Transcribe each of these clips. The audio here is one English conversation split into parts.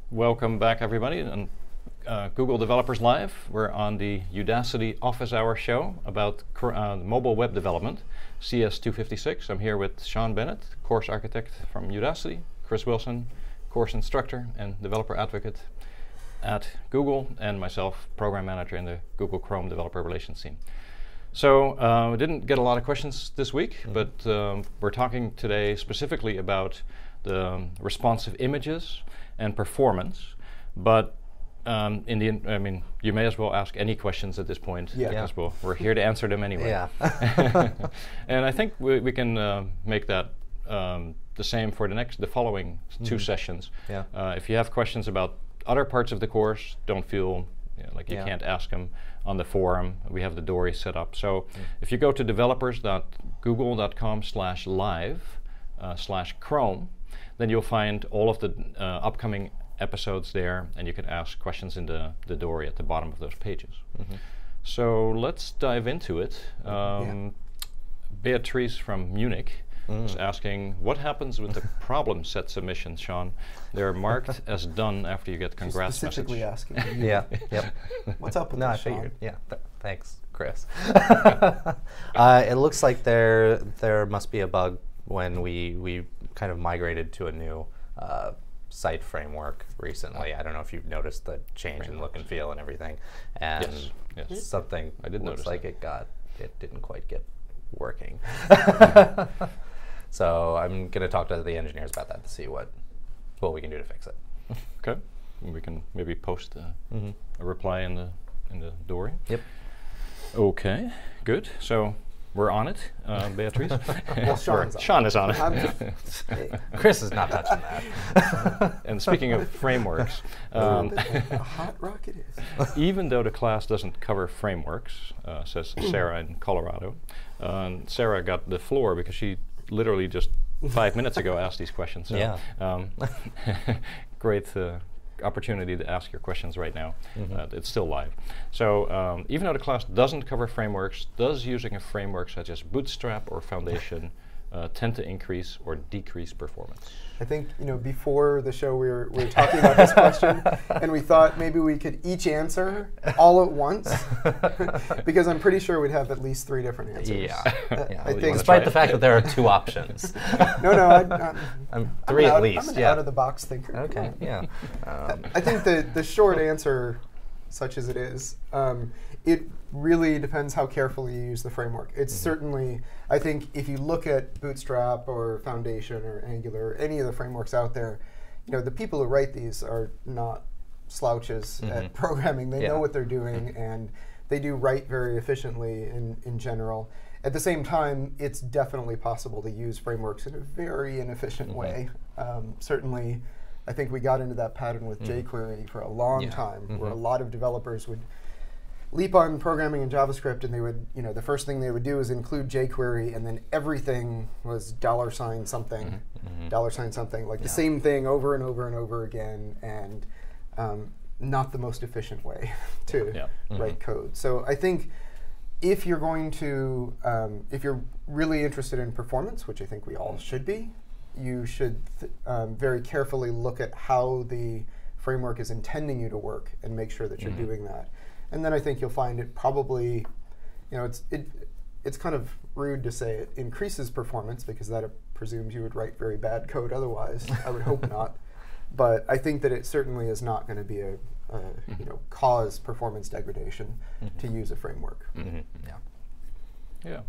Welcome back, everybody, and Google Developers Live. We're on the Udacity Office Hour show about mobile web development, CS256. I'm here with Sean Bennett, course architect from Udacity, Chris Wilson, course instructor and developer advocate at Google, and myself, program manager in the Google Chrome developer relations team. So we didn't get a lot of questions this week, but we're talking today specifically about the responsive images and performance. But you may as well ask any questions at this point, because we're here to answer them anyway. Yeah. And I think we can make that the same for the following two sessions. Yeah. If you have questions about other parts of the course, don't feel like you can't ask them on the forum. We have the Dory set up. So if you go to developers.google.com/live/Chrome, then you'll find all of the upcoming episodes there, and you can ask questions in the Dory at the bottom of those pages. So let's dive into it. Beatrice from Munich is asking, what happens with the problem set submissions, Sean? They're marked as done after you get congrats specifically message. asking. Yeah. Yep. What's up with No, I this, Sean? figured. Yeah. Thanks, Chris. It looks like there must be a bug when we kind of migrated to a new site framework recently. I don't know if you've noticed the change in look and feel and everything. And Yes. something I did looks notice like it didn't quite get working. So I'm going to talk to the engineers about that to see what we can do to fix it. Okay. We can maybe post a reply in the Dory. Yep. Okay. Good. So we're on it, Beatrice. Well, Sean is on it. Chris is not touching that. And speaking of frameworks, A hot rocket is. even though the class doesn't cover frameworks, says Sarah in Colorado, Sarah got the floor because she literally just 5 minutes ago asked these questions. So, Yeah. Great opportunity to ask your questions right now. It's still live. So even though the class doesn't cover frameworks, does using a framework such as Bootstrap or Foundation tend to increase or decrease performance? I think before the show we were talking about this question, and we thought maybe we could each answer all at once, because I'm pretty sure we'd have at least 3 different answers. Yeah. I think, despite the fact that there are 2 options. I'm 3 at I'm least. an out-of-the-box thinker. Okay. Yeah. I think the short answer, such as it is, it really depends how carefully you use the framework. It's certainly, I think, if you look at Bootstrap or Foundation or Angular or any of the frameworks out there, the people who write these are not slouches at programming. They know what they're doing, and they do write very efficiently in general. At the same time, it's definitely possible to use frameworks in a very inefficient way. Certainly, I think we got into that pattern with jQuery for a long time, where a lot of developers would leap on programming in JavaScript, and they would, the first thing they would do is include jQuery, and then everything was $something, $something, like the same thing over and over and over again, and not the most efficient way to write code. So I think if you're going to, if you're really interested in performance, which I think we all should be, you should very carefully look at how the framework is intending you to work and make sure that you're doing that. And then I think you'll find it probably, it's kind of rude to say it increases performance, because that presumes you would write very bad code otherwise. I would hope not. But I think that it certainly is not going to be cause performance degradation to use a framework. Yeah.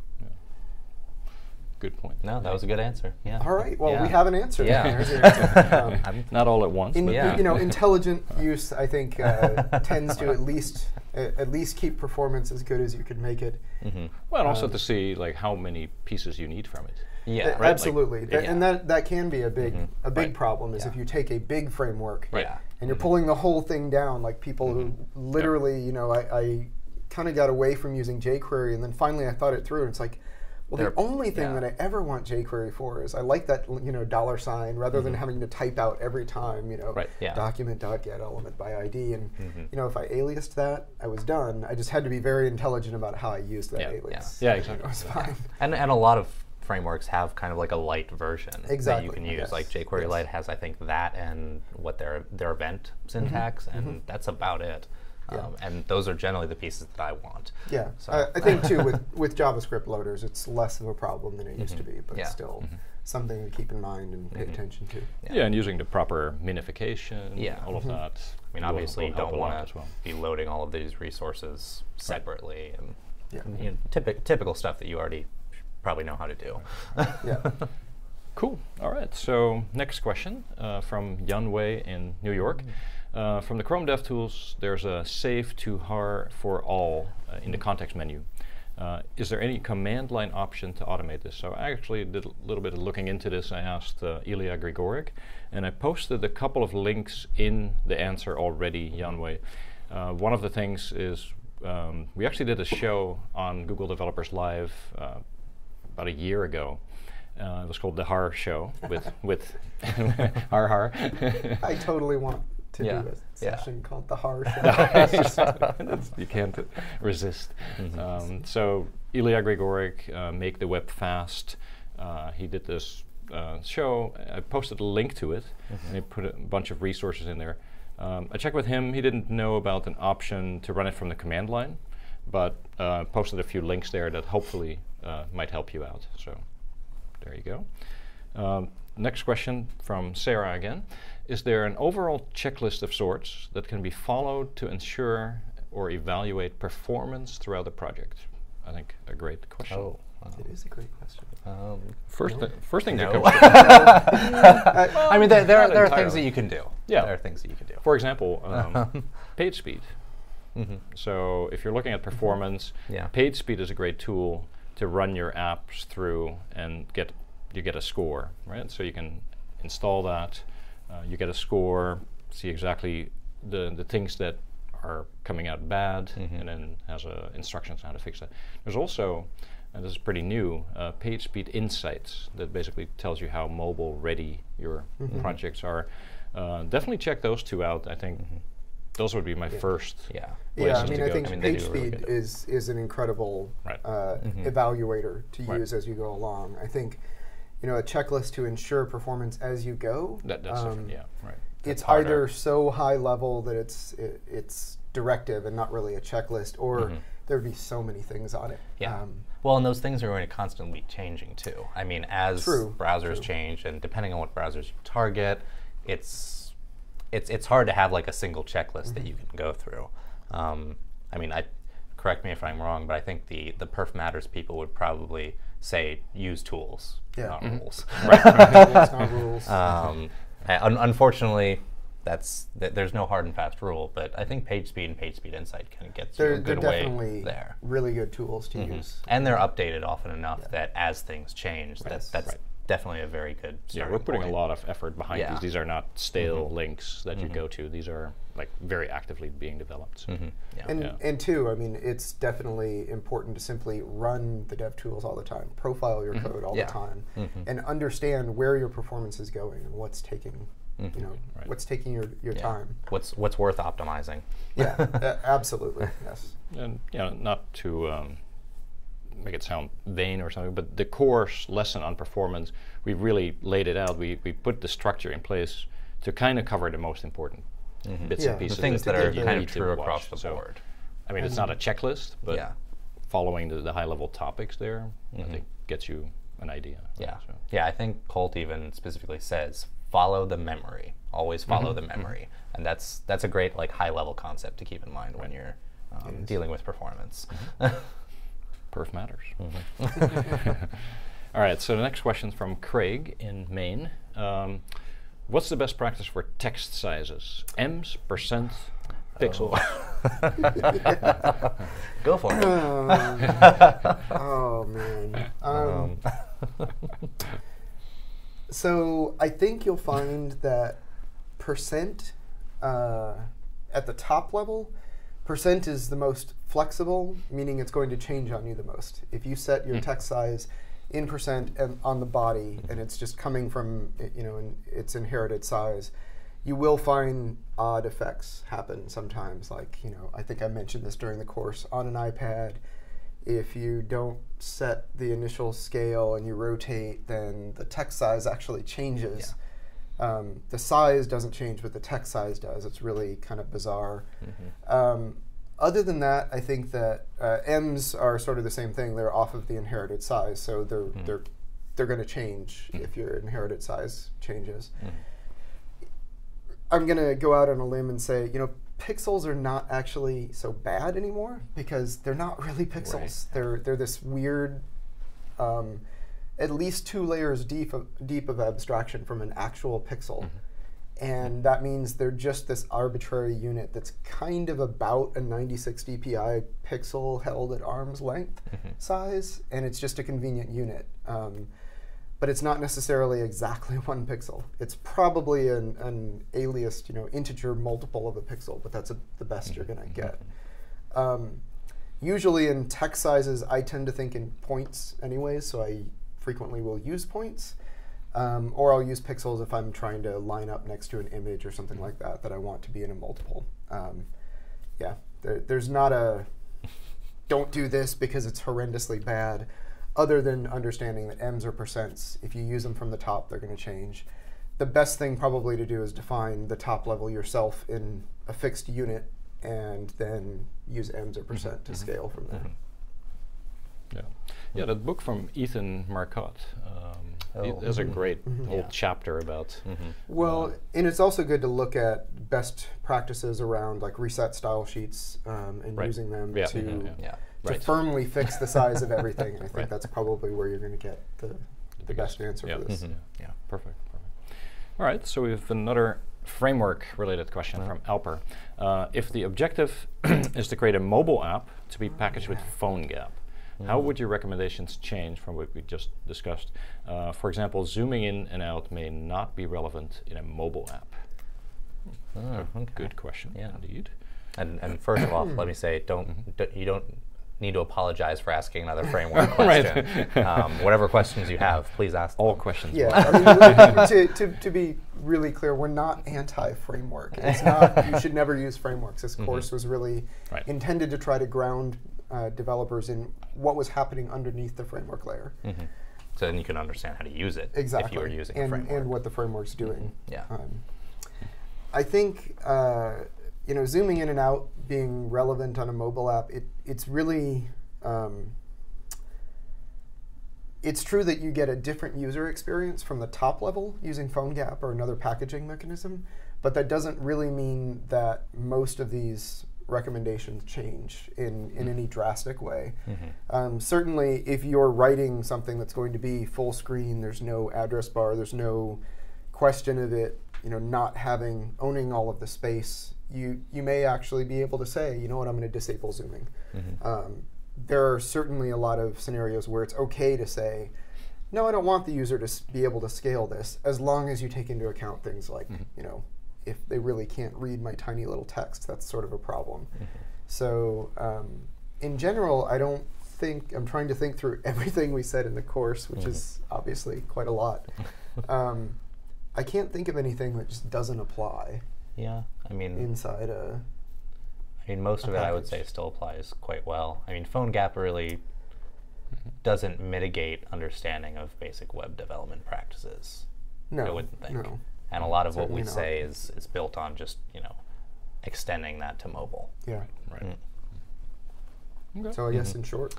Good point. No, that was a good answer. Yeah. All right. Well, we have an answer. Yeah. There's the answer. Not all at once. Intelligent use, I think, tends to at least keep performance as good as you could make it. Well, and also to see how many pieces you need from it. Yeah. Right? Absolutely. And that can be a big problem, is if you take a big framework and you're pulling the whole thing down, like people who literally, I kind of got away from using jQuery, and then finally I thought it through, and it's like, well, the only thing that I ever want jQuery for is I like that $, rather than having to type out every time, document.getElement by ID. And if I aliased that, I was done. I just had to be very intelligent about how I used that alias. Yeah, exactly. It was fine. And a lot of frameworks have kind of like a light version Exactly. that you can use. Yes. Like jQuery Yes. Lite has, I think, that and what their event syntax, and that's about it. Yeah. And those are generally the pieces that I want. Yeah, So. I think too with JavaScript loaders, it's less of a problem than it used to be, but Yeah. still something to keep in mind and pay attention to. Yeah, and using the proper minification, Yeah. all of that. I mean, obviously, you help don't a lot want as well. to be loading all of these resources separately, and Yeah. you know, typical stuff that you already probably know how to do. Yeah. Cool. All right. So next question from Yan Wei in New York. From the Chrome DevTools, there's a save to har for all in the context menu. Is there any command line option to automate this? So I actually did a little bit of looking into this. I asked Ilya Grigorik, and I posted a couple of links in the answer already, Yan Wei. One of the things is we actually did a show on Google Developers Live about a year ago. It was called the Har Show with Har Har. I totally want to Yeah. do a Yeah. session called the Har Show. You can't resist. So Ilya Grigorik, Make the Web Fast. He did this show. I posted a link to it, and he put a bunch of resources in there. I checked with him. He didn't know about an option to run it from the command line, but posted a few links there that hopefully might help you out. So there you go. Next question from Sarah again. Is there an overall checklist of sorts that can be followed to ensure or evaluate performance throughout the project? I think a great question. Oh, wow. It is a great question. First thing that No. comes to I mean, there not are things entirely. that you can do. Yeah. There are things that you can do. For example, page speed. So if you're looking at performance, Yeah. page speed is a great tool to run your apps through and you get a score, right? So you can install that, you get a score, see exactly the things that are coming out bad, and then has instructions on how to fix that. There's also, and this is pretty new, page speed insights that basically tells you how mobile ready your projects are. Definitely check those two out. I think those would be my first Yeah. Yeah, I places mean, to I go think to. they page do really speed good. is an incredible Right. evaluator to Right. use as you go along. I think, a checklist to ensure performance as you go. That's different, yeah, right. It's harder. either so high level that it's directive and not really a checklist, or there would be so many things on it. Yeah. Well, and those things are going to constantly be changing too. I mean, as True, browsers change, and depending on what browsers you target, it's hard to have like a single checklist that you can go through. I mean, correct me if I'm wrong, but I think the perf matters people would probably say use tools, Yeah. not rules. It's not rules. Unfortunately, there's no hard and fast rule, but I think page speed and page speed insight kind of gets you a They're good way definitely there. really good tools to use. And they're updated often enough that as things change, that's Right. definitely a very good Yeah, starting we're putting point. a lot of effort behind Yeah. these. These are not stale links that you go to. These are like very actively being developed. So. Yeah. And two, I mean, it's definitely important to simply run the dev tools all the time, profile your code all Yeah. the time, and understand where your performance is going and what's taking, Right. what's taking your Yeah. time. What's worth optimizing? Yeah, absolutely, yes. And not to make it sound vain or something, but the course lesson on performance, we really laid it out. We put the structure in place to kind of cover the most important bits Yeah. and The pieces. The things that that are you kind need of to true watch. across the So, board. I mean, it's not a checklist, but Yeah. following the high-level topics there, I think gets you an idea. right? Yeah. So, Yeah, I think Colt even specifically says follow the memory. Always follow the memory. And that's a great like high level concept to keep in mind when you're dealing with performance. perf matters. All right, so the next question's from Craig in Maine. What's the best practice for text sizes? Ems, percent, pixel? Go for it. Oh man. So I think you'll find that percent at the top level, percent is the most flexible, meaning it's going to change on you the most. If you set your text size in percent and on the body, and it's just coming from its inherited size, you will find odd effects happen sometimes. Like I think I mentioned this during the course on an iPad. If you don't set the initial scale and you rotate, then the text size actually changes. Yeah. The size doesn't change, but the text size does. It's really kind of bizarre. Other than that, I think that M's are sort of the same thing. They're off of the inherited size, so they're going to change if your inherited size changes. I'm going to go out on a limb and say, pixels are not actually so bad anymore because they're not really pixels. Right. They're this weird, at least 2 layers deep of abstraction from an actual pixel. And that means they're just this arbitrary unit that's kind of about a 96 dpi pixel held at arm's length size, and it's just a convenient unit. But it's not necessarily exactly 1 pixel. It's probably an aliased, integer multiple of a pixel, but that's the best you're going to get. Usually in text sizes, I tend to think in points anyways, so I frequently will use points. Or I'll use pixels if I'm trying to line up next to an image or something like that I want to be in a multiple. Yeah, there's not a don't do this because it's horrendously bad, other than understanding that M's are percents. If you use them from the top, they're going to change. The best thing probably to do is define the top level yourself in a fixed unit and then use M's or percent to scale from there. Yeah, that book from Ethan Marcotte, there's a great whole chapter about. Well, and it's also good to look at best practices around like reset style sheets and using them to firmly fix the size of everything. And I think that's probably where you're going to get the best answer for this. Yeah, perfect. All right, so we have another framework-related question from Alper. If the objective is to create a mobile app to be packaged with PhoneGap, how would your recommendations change from what we just discussed? For example, zooming in and out may not be relevant in a mobile app. Good question, indeed. And first of all, let me say, you don't need to apologize for asking another framework question. Whatever questions you have, please ask them. All questions. Yeah, I mean, to be really clear, we're not anti-framework. It's not. You should never use frameworks. This course was really intended to try to ground developers in what was happening underneath the framework layer. So then you can understand how to use it if you were using a framework. And what the framework's doing. Yeah. I think zooming in and out being relevant on a mobile app, it's really it's true that you get a different user experience from the top level using PhoneGap or another packaging mechanism, but that doesn't really mean that most of these recommendations change in any drastic way. Certainly, if you're writing something that's going to be full screen, there's no address bar, there's no question of it, not owning all of the space, you may actually be able to say, I'm going to disable zooming. There are certainly a lot of scenarios where it's okay to say, no, I don't want the user to be able to scale this, as long as you take into account things like, if they really can't read my tiny little text, that's sort of a problem. So in general, I'm trying to think through everything we said in the course, which is obviously quite a lot. I can't think of anything that just doesn't apply. Yeah, inside most of it I would say still applies quite well. PhoneGap really doesn't mitigate understanding of basic web development practices. No, I wouldn't think. No. And a lot of what we say is built on just, extending that to mobile. Yeah. Right. Okay. So I guess in short,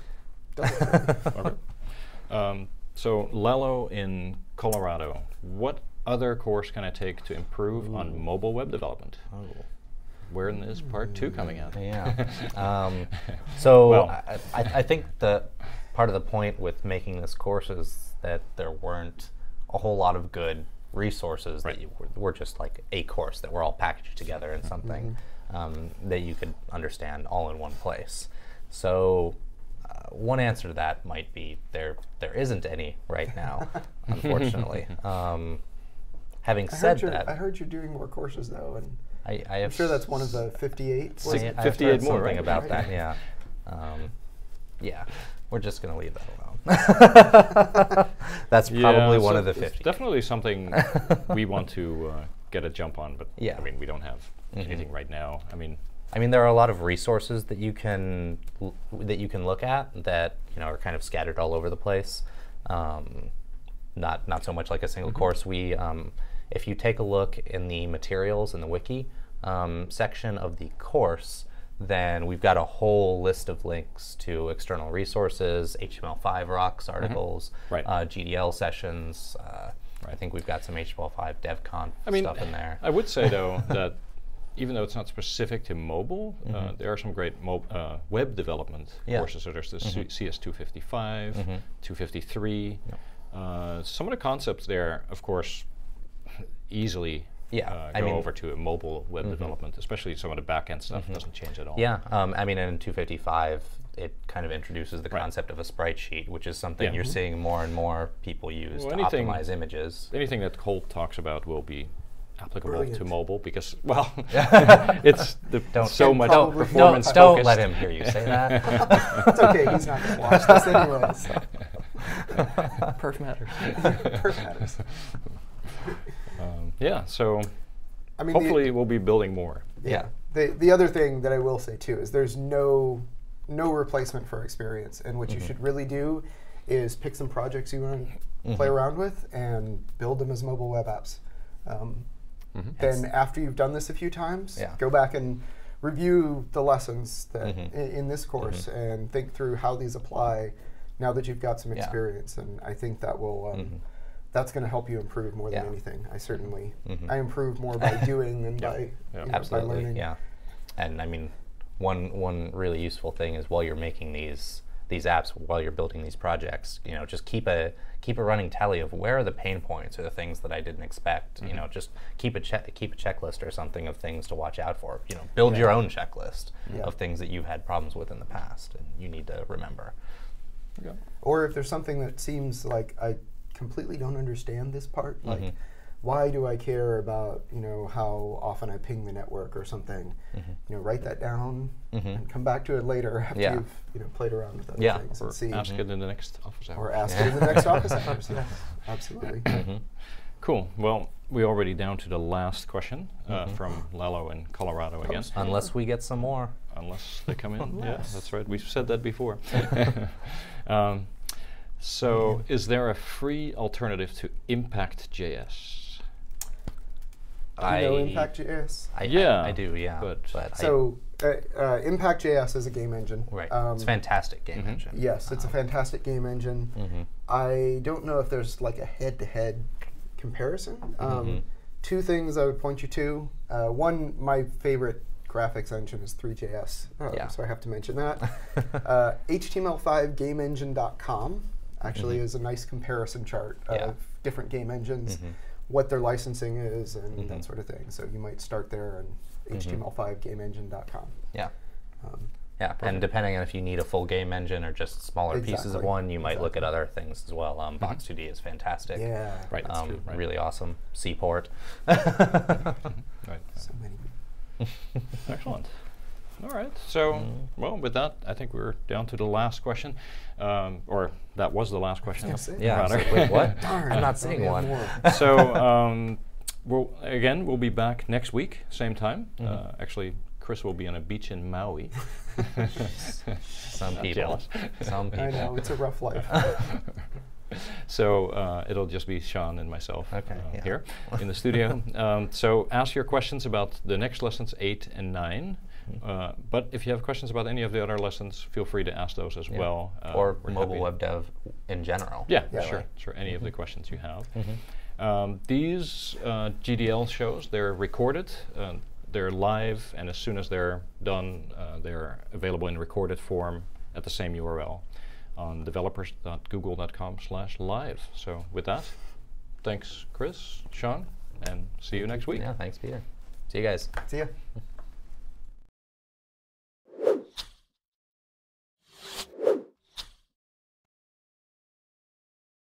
so Lalo in Colorado, what other course can I take to improve on mobile web development? When is part 2 coming out? Yeah. So I think the part of the point with making this course is that there weren't a whole lot of good resources that were just like a course that were all packaged together in something that you could understand all in one place. So one answer to that might be there isn't any right now, unfortunately. Having said that, I heard you're doing more courses though, and I'm sure that's one of the 58. 58 more, something about that, yeah. Yeah, we're just going to leave that alone. That's probably one of the 50. It's definitely something we want to get a jump on, but we don't have anything right now. I mean, there are a lot of resources that you can look at that are kind of scattered all over the place. Not so much like a single course. We, if you take a look in the materials in the wiki section of the course, then we've got a whole list of links to external resources, HTML5 rocks articles, GDL sessions. I think we've got some HTML5 DevConf stuff in there. I would say though that even though it's not specific to mobile, there are some great web development courses. So there's the CS255, 253. Some of the concepts there, of course, easily go over to a mobile web development, especially some of the back-end stuff doesn't change at all. Yeah, I mean, in 255, it kind of introduces the concept of a sprite sheet, which is something you're seeing more and more people use to optimize images. Anything that Colt talks about will be applicable to mobile because, well, it's so much performance focused. Don't let him hear you say that. It's okay, he's not going to watch this anyways. Perf matters. Perf matters. Yeah, so I mean, hopefully we'll be building more. Yeah. The other thing that I will say too is there's no replacement for experience, and what you should really do is pick some projects you want to play around with and build them as mobile web apps. Then after you've done this a few times, go back and review the lessons that in this course and think through how these apply now that you've got some experience. And I think that will that's going to help you improve more than anything. I certainly I improve more by doing than by by learning. Yeah, and I mean, one really useful thing is while you're making these apps, while you're building these projects, just keep a running tally of where are the pain points or the things that I didn't expect. Just keep a checklist or something of things to watch out for. Build your own checklist of things that you've had problems with in the past and you need to remember. Or if there's something that seems like I completely don't understand this part, like why do I care about how often I ping the network or something? Write that down and come back to it later after you've played around with other things or and see. Ask it in the next office hours. Or ask it in the next office hours. Yes, absolutely. Cool. Well, we're already down to the last question from Lalo in Colorado again. Unless we get some more. Unless they come in. Yeah, that's right. We've said that before. So, is there a free alternative to Impact.js? Do you know Impact.js? I do, yeah. But so, Impact.js is a game engine. Right. It's a fantastic game engine. Yes, it's a fantastic game engine. I don't know if there's like a head-to-head comparison. Two things I would point you to. One, my favorite graphics engine is 3JS, so I have to mention that. HTML5GameEngine.com actually is a nice comparison chart of different game engines, what their licensing is, and that sort of thing. So you might start there on HTML5GameEngine.com. Yeah. And depending on if you need a full game engine or just smaller pieces of one, you might look at other things as well. Box2D is fantastic. Yeah, right. That's true, right. Really awesome. Seaport. Right. So many. Excellent. All right. So, well, with that, I think we're down to the last question, or that was the last question. Wait, what? Darn, I'm not seeing one. So, we'll be back next week, same time. Actually, Chris will be on a beach in Maui. Some people. I know, it's a rough life. So it'll just be Sean and myself here in the studio. So ask your questions about the next lessons 8 and 9. But if you have questions about any of the other lessons, feel free to ask those as well. Or mobile web dev in general. Yeah, sure. Any of the questions you have. These GDL shows, they're recorded. They're live, and as soon as they're done, they're available in recorded form at the same URL on developers.google.com/live. So with that, thanks Chris, Sean, and see you next week. Yeah, thanks Peter. See you guys. See ya.